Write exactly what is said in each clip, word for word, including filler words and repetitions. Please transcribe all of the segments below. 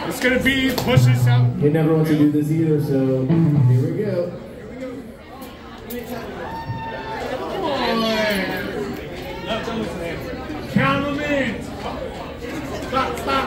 It's gonna be push this out. He never wants to do this either, so here we go. Count them in. Stop, stop.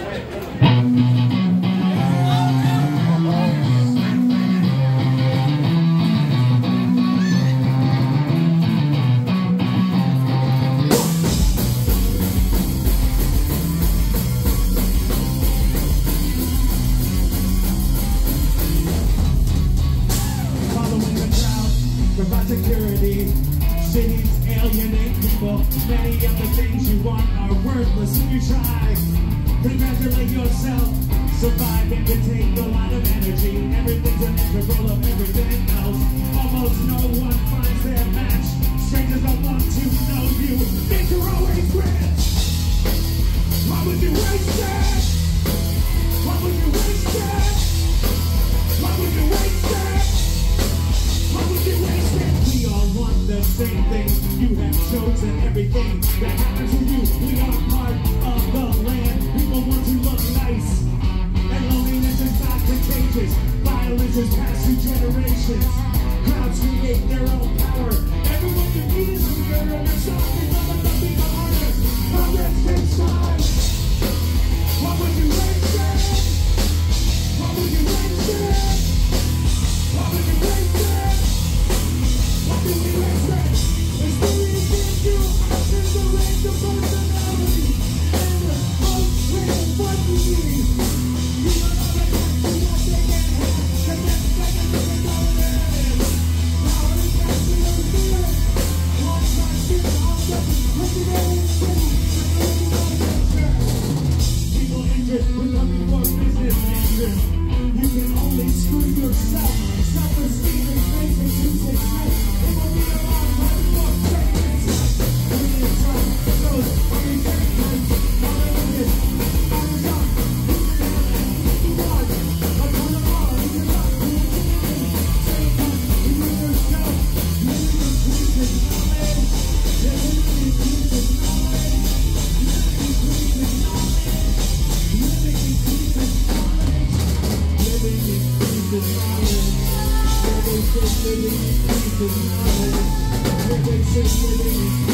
Provide security. Cities alienate people. Many of the things you want are worthless if you try. Congratulate yourself. Surviving can take a lot of energy. Everything's an integral of everything else. Almost no one finds their match. Strangers don't want to know you. Think you're always rich. Why would you waste it? Why would you waste it? Why would you waste it? Why would you waste it? We all want the same thing. You have chosen everything that happens to you. We are part of the land. People want to look nice. And loneliness is not contagious. Violence is passed through generations. Crowds create their own power. Everyone you need is here and you're sorry for the nothing harder. Progress takes time. Why would you waste it? Why would you waste it? Why would you waste it? Why would you waste it? It's the reason you actions the range of personality. And the most real what you need. You don't know the next to what they can have. The next second they can go there. Power is back to your fear. One time shit on the looking at it city. People interest with looking for business interest. You can only screw yourself. Self-esteem is basic to success. It will be a lot of hard work, greatness. Every time it goes, every day comes. All of this, all the time. You can have it, you want. I put them all, you can not do it to me. Say it, you know yourself. Living in peace is knowledge. Living in peace is knowledge. Living in peace is knowledge. Living in peace is knowledge. Living in peace is knowledge. Living in peace is knowledge. Living in peace is knowledge.